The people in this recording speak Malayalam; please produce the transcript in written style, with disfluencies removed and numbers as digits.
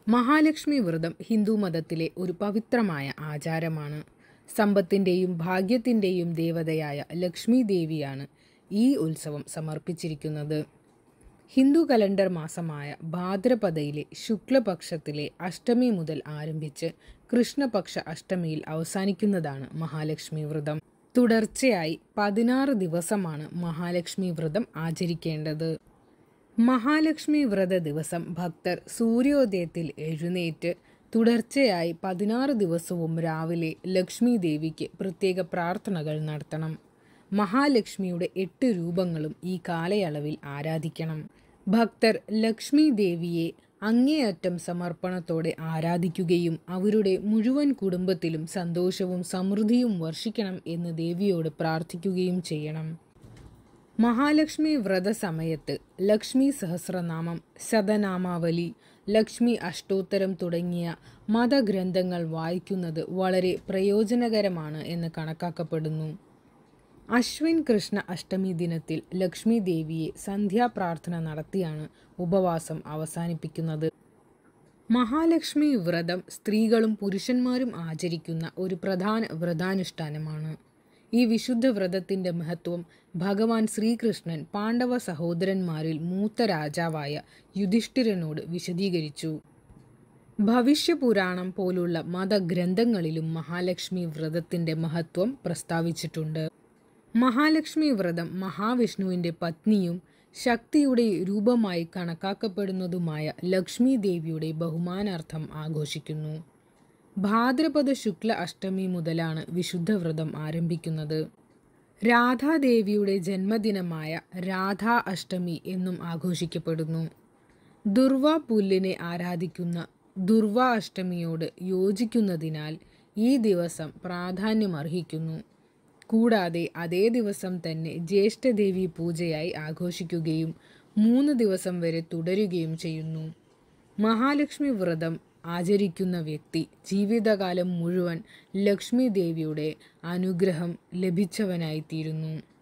മഹാലക്ഷ്മി വ്രതം ഹിന്ദു മതത്തിലെ ഒരു പവിത്രമായ ആചാരമാണ്. സമ്പത്തിൻ്റെയും ഭാഗ്യത്തിൻ്റെയും ദേവതയായ ലക്ഷ്മി ദേവിയാണ് ഈ ഉത്സവം സമർപ്പിച്ചിരിക്കുന്നത്. ഹിന്ദു കലണ്ടർ മാസമായ ഭാദ്രപദയിലെ ശുക്ലപക്ഷത്തിലെ അഷ്ടമി മുതൽ ആരംഭിച്ച് കൃഷ്ണപക്ഷ അഷ്ടമിയിൽ അവസാനിക്കുന്നതാണ് മഹാലക്ഷ്മി വ്രതം. തുടർച്ചയായി 16 ദിവസമാണ് മഹാലക്ഷ്മി വ്രതം ആചരിക്കേണ്ടത്. മഹാലക്ഷ്മി വ്രത ദിവസം ഭക്തർ സൂര്യോദയത്തിൽ എഴുന്നേറ്റ് തുടർച്ചയായി 16 ദിവസവും രാവിലെ ലക്ഷ്മി ദേവിക്ക് പ്രത്യേക പ്രാർത്ഥനകൾ നടത്തണം. മഹാലക്ഷ്മിയുടെ 8 രൂപങ്ങളും ഈ കാലയളവിൽ ആരാധിക്കണം. ഭക്തർ ലക്ഷ്മി ദേവിയെ അങ്ങേയറ്റം സമർപ്പണത്തോടെ ആരാധിക്കുകയും അവരുടെ മുഴുവൻ കുടുംബത്തിലും സന്തോഷവും സമൃദ്ധിയും വർഷിക്കണം എന്ന് ദേവിയോട് പ്രാർത്ഥിക്കുകയും ചെയ്യണം. മഹാലക്ഷ്മി വ്രത സമയത്ത് ലക്ഷ്മി സഹസ്രനാമം, ശതനാമാവലി, ലക്ഷ്മി അഷ്ടോത്തരം തുടങ്ങിയ മതഗ്രന്ഥങ്ങൾ വായിക്കുന്നത് വളരെ പ്രയോജനകരമാണ് എന്ന് കണക്കാക്കപ്പെടുന്നു. അശ്വിൻ കൃഷ്ണ അഷ്ടമി ദിനത്തിൽ ലക്ഷ്മി ദേവിയെ സന്ധ്യാപ്രാർത്ഥന നടത്തിയാണ് ഉപവാസം അവസാനിപ്പിക്കുന്നത്. മഹാലക്ഷ്മി വ്രതം സ്ത്രീകളും പുരുഷന്മാരും ആചരിക്കുന്ന ഒരു പ്രധാന വ്രതാനുഷ്ഠാനമാണ്. ഈ വിശുദ്ധ വ്രതത്തിൻ്റെ മഹത്വം ഭഗവാൻ ശ്രീകൃഷ്ണൻ പാണ്ഡവ സഹോദരന്മാരിൽ മൂത്ത രാജാവായ യുധിഷ്ഠിരനോട് വിശദീകരിച്ചു. ഭവിഷ്യപുരാണം പോലുള്ള മതഗ്രന്ഥങ്ങളിലും മഹാലക്ഷ്മി വ്രതത്തിൻ്റെ മഹത്വം പ്രസ്താവിച്ചിട്ടുണ്ട്. മഹാലക്ഷ്മി വ്രതം മഹാവിഷ്ണുവിൻ്റെ പത്നിയും ശക്തിയുടെ രൂപമായി കണക്കാക്കപ്പെടുന്നതുമായ ലക്ഷ്മി ദേവിയുടെ ബഹുമാനാർത്ഥം ആഘോഷിക്കുന്നു. ഭാദ്രപദ ശുക്ല അഷ്ടമി മുതലാണ് വിശുദ്ധ വ്രതം ആരംഭിക്കുന്നത്. രാധാദേവിയുടെ ജന്മദിനമായ രാധാ അഷ്ടമി എന്നും ആഘോഷിക്കപ്പെടുന്നു. ദുർവ പുല്ലിനെ ആരാധിക്കുന്ന ദുർവ അഷ്ടമിയോട് യോജിക്കുന്നതിനാൽ ഈ ദിവസം പ്രാധാന്യമർഹിക്കുന്നു. കൂടാതെ അതേ ദിവസം തന്നെ ജ്യേഷ്ഠദേവി പൂജയായി ആഘോഷിക്കുകയും 3 ദിവസം വരെ തുടരുകയും ചെയ്യുന്നു. മഹാലക്ഷ്മി വ്രതം ആചരിക്കുന്ന വ്യക്തി ജീവിതകാലം മുഴുവൻ ലക്ഷ്മി ദേവിയുടെ അനുഗ്രഹം ലഭിച്ചവനായിത്തീരുന്നു.